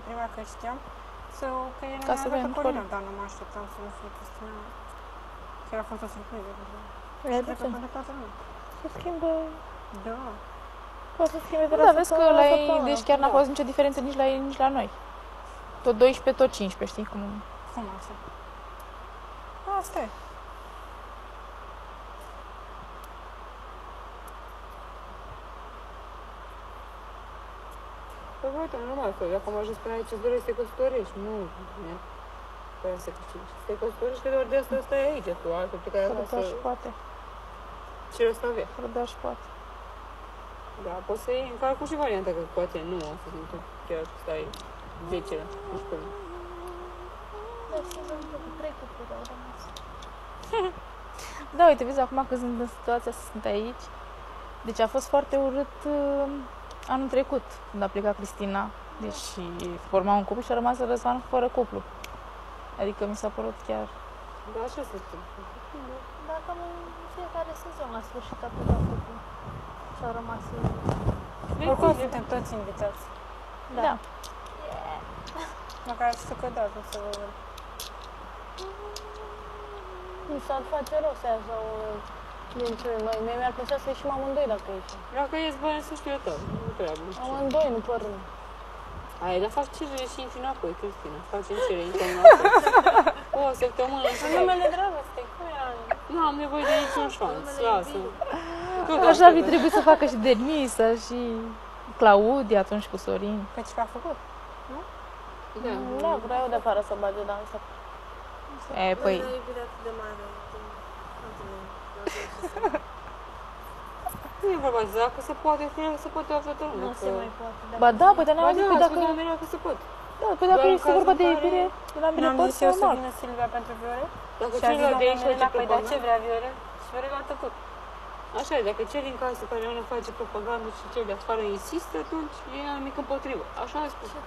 prima că știam, că e Ca să numai vedem Corina, dar nu mă așteptam să nu fie Cristina. Chiar a fost o surpriză. E Cred că pentru toată lumea. se schimbă... Da. Poate să schimbe de la vezi că la ei, deci chiar n-a fost nicio diferență nici la ei, nici la noi. Tot 12, tot 15, știi cum... Cum așa? Asta e. Păi uite, normal, că dacă am ajuns până aici, îți dorești să te căsătorești, nu păi să câștigi. Să te căsătorești, că doar de asta stai aici, tu altfel plecai acasă. Fără și poate. Ce rost avea? Fără și poate. Da, poți să iei în calcul și varianta, că poate nu o să tu chiar stai 10 la 11 luni. Da, și cu 3 cupluri au rămas. Da, uite, vezi, acum că sunt în situația să sunt aici, deci a fost foarte urât anul trecut, când a plecat Cristina, deși forma un cuplu și a rămas Răzvan fără cuplu. Adică mi s-a părut chiar... Da, așa se întâmplă. Da, cam în fiecare sezon, la sfârșit, a plecat cuplu și a rămas... Oricum suntem toți invitați. Da. Măcar să cădați, nu să vă văd. Nu s-ar face rău să iasă dintre noi. Mie mi-ar plăcea să ieșim amândoi dacă ieșim. Dacă ies bani, să știu eu tău, nu treabă. Amândoi, nu pără. Ai, dar faci cerere și intri înapoi, Cristina. Facem cerere, intri înapoi. O săptămână și... Numele dragostei, cum era? Nu am nevoie de niciun șanț, lasă. Așa ar fi trebuit să facă și Denisa și Claudia atunci cu Sorin. Că ce a făcut? Da. Da, vreau de afară să bage dansa. E, păi... Nu e iubire atât de mare. Nu e vorba de dacă se poate, se poate o toată lumea. Nu se mai poate. Ba da, păi dar n-am zis, păi dacă... că se poate. Da, păi dacă este vorba de iubire, de la mine N-am pot zis să eu să normal. vină Silvia pentru Viorel? Dacă Și a zis celălalt de aici doamna face Melina, păi dar ce propagandă, vrea Viorel? Și Viorel a tăcut. așa e, dacă cel din casă care nu face propagandă și cel de afară insistă, atunci e nimic împotrivă. Așa a spus.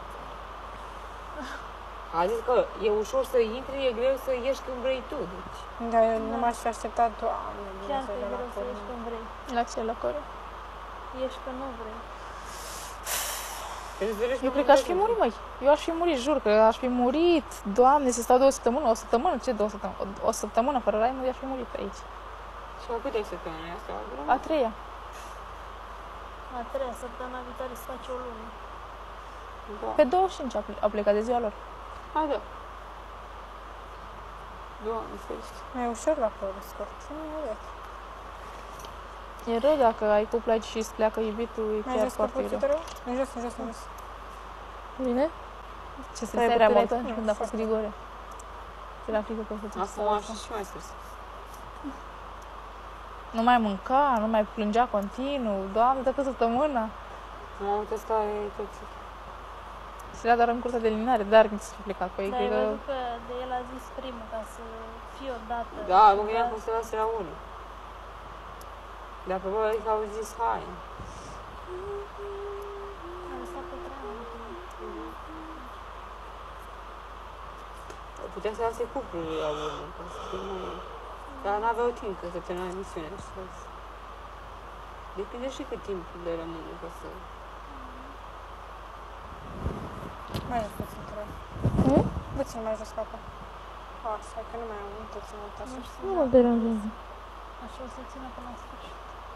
A zis că e ușor să intri, e greu să ieși când vrei tu. Deci. Da, eu nu m-aș fi așteptat, Doamne, Chiar că Dumnezeu, e de la greu să ieși Corina. când vrei. La ce, la care? Ieși că nu vrei. Eu cred că aș fi murit, măi. Eu aș fi murit, jur că aș fi murit. Doamne, să stau 2 săptămâni, o săptămână, ce 2 săptămâni? O săptămână fără Raimund, aș fi murit pe aici. Și la câte săptămâni asta? A treia. A treia săptămâna viitoare să faci o lună. Da. Pe 25 au plecat de ziua lor. A, da. Doamne, ferește. Mai ușor la părul scurt. Nu e rău. E rău dacă ai cuplu aici și îți pleacă iubitul, e Mai chiar jos foarte cu rău. În jos, în jos, în jos. Bine? Ce Stai se treabă bucuretă? atunci când a fost Grigore? Era frică că o să ți Acum aș fi și mai sus. Nu mai mânca, nu mai plângea continuu. Doamne, toată săptămâna. În momentul ăsta e tot... Se lea doar în cursa de eliminare, dar când să fi plecat cu ei. Dar ai Cred că văzut că de el a zis primul ca să fie odată. Da, mă gândeam că se lase la 1. Dar probabil că au zis hai. A lăsat pe treabă. Putea să lase cuplul la 1, ca să fie mai... Dar n-aveau timp, că se termina emisiunea și să... Depinde și cât timp le rămâne ca să... Mai jos puțin, te rog. Puțin mai jos capul. Așa, că nu mai am mult puțin mult așa. Nu mă deranjează. Așa o să țină până la sfârșit.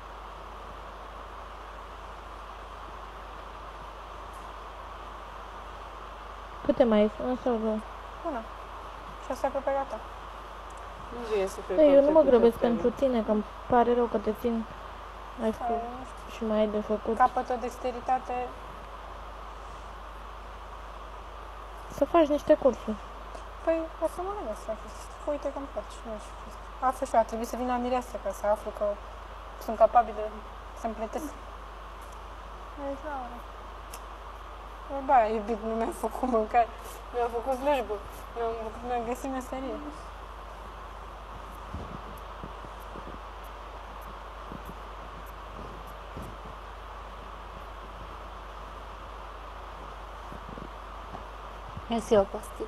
Câte mai ești? Una sau două? Una. Și asta că pe gata. Nu vine să cred Da, că eu au nu mă trecut grăbesc săptămâni. pentru tine, că îmi pare rău că te țin. Ai spus. Și mai ai de făcut. Capăt o dexteritate. Să faci niște cursuri. Păi, o să mă gândesc la chestia. Uite că îmi place. Nu știu. Aflu și eu, a trebuit să vin la mireasă ca să aflu că sunt capabil de să-mi plătesc. Ba, iubit, nu mi-a făcut mâncare, mi-a făcut slujbă, mi-am găsit meserie. Ia să iau pastilă.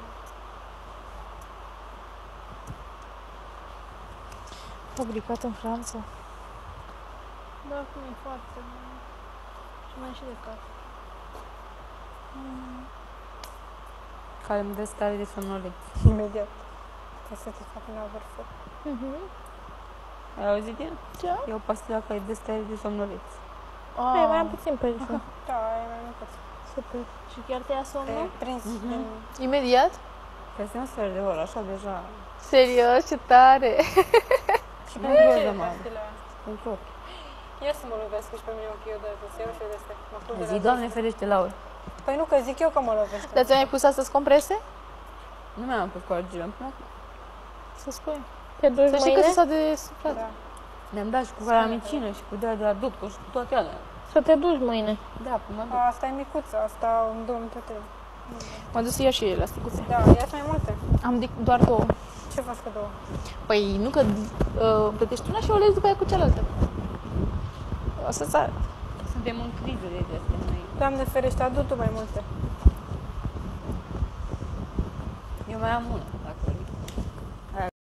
fabricat în Franța. Da, cum e foarte bun. Și mai și de casă. Care îmi dă stare de somnolență. Imediat. Trebuie să te fac în avărfăr. Ai auzit din? Ce? E o pastilă care dă stare de somnolență. Hai, mai am puțin pe aici. Da, e mai mult. Super. Și chiar te ia Te somnul? prins din... Imediat? Peste un sfert de oră, așa deja. Serios, ce tare! Și Nu pentru văd ce de mare. pastila aia? Pentru ochi. Ia să mă lovesc și pe mine ochii odată, să iau și eu de astea. Mă plâng de Zi, la Doamne zi. ferește, Laura. Păi nu, că zic eu că mă lovește. Dar ți-ai mai pus astăzi comprese? Nu mi-am pus coargile, am pus. Să spui. Te duci Să știi că mâine? se s-a de suflat. Da. Ne-am dat și cu caramicină și cu de la doctor și cu toate alea. Să te duci mâine. Da, mă duc. Asta e micuță, asta în 2003. M-am dus să iau și eu la sticuțe. Da, ia mai multe. Am doar două. Ce faci cu două? Păi nu că plătești una și o legi după aia cu cealaltă. O să-ți arăt. Suntem în criză de astea noi. Doamne ferește, adu tu mai multe. Eu mai am una, dacă vrei.